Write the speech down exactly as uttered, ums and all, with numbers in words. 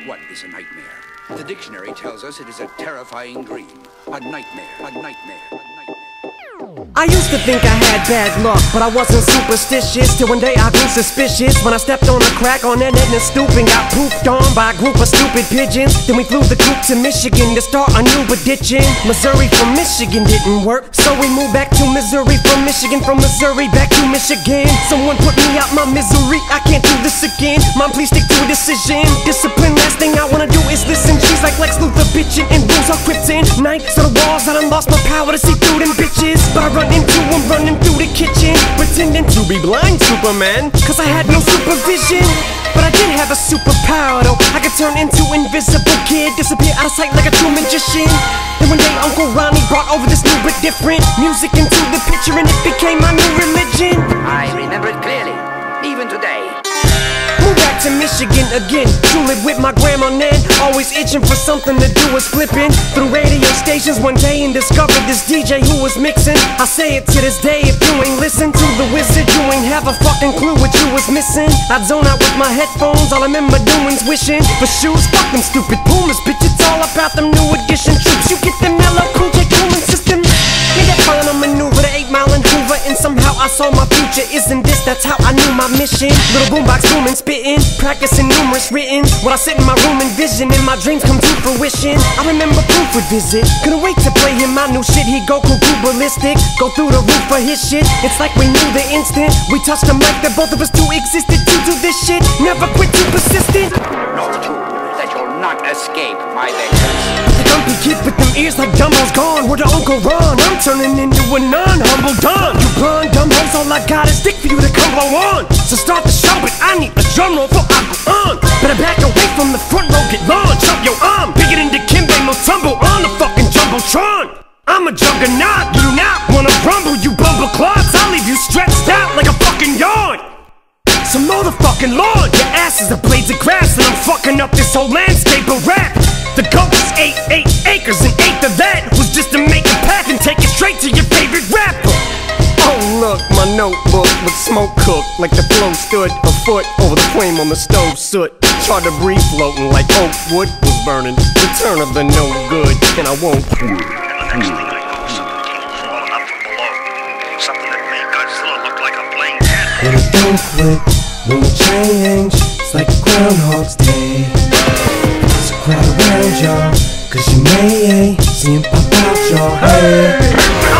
What is a nightmare? The dictionary tells us it is a terrifying dream. A nightmare, a nightmare, a nightmare. I used to think I had bad luck, but I wasn't superstitious. Till one day I grew suspicious when I stepped on a crack on that net and stooping. Got pooped on by a group of stupid pigeons. Then we flew the coop to Michigan to start a new addiction. Missouri from Michigan didn't work, so we moved back to Missouri from Michigan. From Missouri back to Michigan. Someone put me out my misery, I can't do this again. Mom, please stick to a decision. Discipline, last thing I wanna do is listen. She's like Lex Luthor bitchin' and rules are kryptonite. So the walls, I done lost my power to see through them bitches. But I run into them running through the kitchen, pretending to be blind Superman, cause I had no supervision. But I did have a superpower though. I could turn into invisible kid, disappear out of sight like a true magician. Then one day Uncle Ronnie brought over this new but different music into the picture, and it became my new religion. I remember it clearly, even today. Moved back to Michigan again, truly with my grandma Nan. Always itching for something to do, was flipping through radio stations one day and discovered this D J who was mixing. I say it to this day, if you ain't listen to the wizard, you ain't have a fucking clue what you was missing. I'd zone out with my headphones, all I remember doing's wishing for shoes. Fuck them stupid Pumas, bitch, it's all about them new edition troops. You get the mellow cool J cooling system. In that final maneuver, the eight mile and Hoover, and somehow I saw my future. Isn't this, that's how I knew my mission. Little boombox booming, spitting, practicing numerous written. When I sit in my room and vision, and my dreams come to fruition. I remember Proof would visit, couldn't wait to play him my new shit. He'd go cuckoo ballistic, go through the roof for his shit. It's like we knew the instant we touched the mic that both of us two existed to do this shit. Never quit, too persistent. Know too that you'll not escape my vengeance. The dumpy kid with them ears like Dumbo's gone. Where the Uncle Ron, I'm turning into a non-humble don. You blonde dumbos, all I got is stick for you to come blow on. So start the show, but I need a drum roll before I go on. Better back away from the front row, get launched. Up your arm, bigger than the Kimbe, no tumble on the fucking Jumbotron. I'm a juggernaut, you do not wanna rumble, you bumble clots. I'll leave you stretched out like a fucking yard. So mow the fucking lawn, your ass is the blades of grass, and I'm fucking up this whole landscape of rap. The goat is eight, eight acres, and eighth of that was just to make a path and take it straight to your favorite rapper. Oh look, my notebook with smoke cooked, like the flow stood a foot over the flame on the stove soot. Tried to breathe floating like oak wood was burning. Return of the no good, and I won't quit. And the next thing I know, something came crawling up from below. Something that made Godzilla look like a plain cat. But it don't quit, won't change. It's like Groundhog's Day. So crowd around y'all, cause you may see him pop out your head.